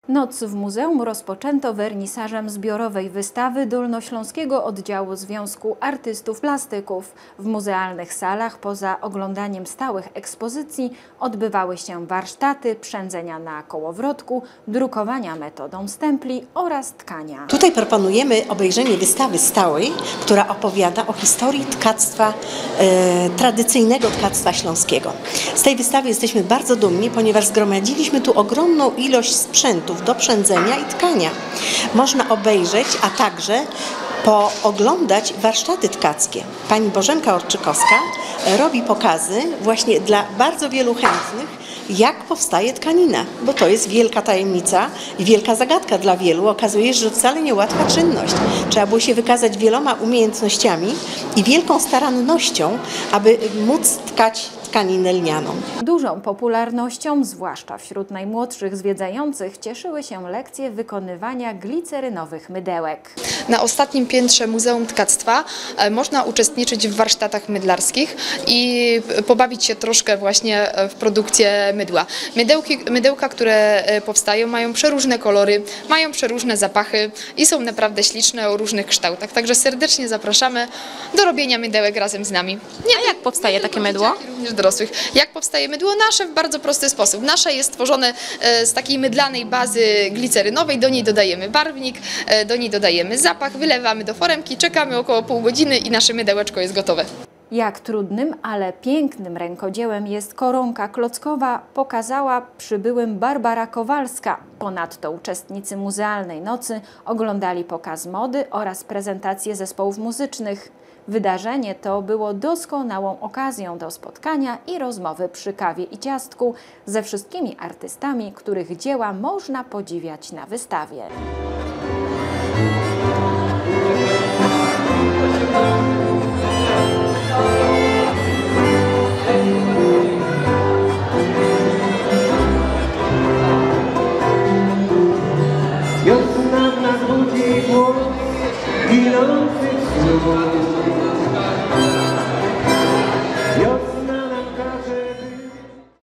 Noc w muzeum rozpoczęto wernisażem zbiorowej wystawy Dolnośląskiego Oddziału Związku Artystów Plastyków. W muzealnych salach poza oglądaniem stałych ekspozycji odbywały się warsztaty przędzenia na kołowrotku, drukowania metodą stempli oraz tkania. Tutaj proponujemy obejrzenie wystawy stałej, która opowiada o historii tkactwa, tradycyjnego tkactwa śląskiego. Z tej wystawy jesteśmy bardzo dumni, ponieważ zgromadziliśmy tu ogromną ilość sprzętów do przędzenia i tkania. Można obejrzeć, a także pooglądać warsztaty tkackie. Pani Bożenka Orczykowska robi pokazy właśnie dla bardzo wielu chętnych, jak powstaje tkanina, bo to jest wielka tajemnica i wielka zagadka dla wielu. Okazuje się, że wcale niełatwa czynność. Trzeba było się wykazać wieloma umiejętnościami i wielką starannością, aby móc tkać tkaninę lnianą. Dużą popularnością, zwłaszcza wśród najmłodszych zwiedzających, cieszyły się lekcje wykonywania glicerynowych mydełek. Na ostatnim piętrze Muzeum Tkactwa można uczestniczyć w warsztatach mydlarskich i pobawić się troszkę właśnie w produkcję mydła. Mydełka, które powstają, mają przeróżne kolory, mają przeróżne zapachy i są naprawdę śliczne o różnych kształtach. Także serdecznie zapraszamy do robienia mydełek razem z nami. A jak powstaje takie mydło? Również dorosłych. Jak powstaje mydło? Nasze w bardzo prosty sposób. Nasze jest stworzone z takiej mydlanej bazy glicerynowej, do niej dodajemy barwnik, do niej dodajemy zapach, wylewamy do foremki, czekamy około pół godziny i nasze mydełeczko jest gotowe. Jak trudnym, ale pięknym rękodziełem jest koronka klockowa, pokazała przybyłym Barbara Kowalska. Ponadto uczestnicy Muzealnej Nocy oglądali pokaz mody oraz prezentacje zespołów muzycznych. Wydarzenie to było doskonałą okazją do spotkania i rozmowy przy kawie i ciastku ze wszystkimi artystami, których dzieła można podziwiać na wystawie. Wiosna w nas budzi głos ginących snów.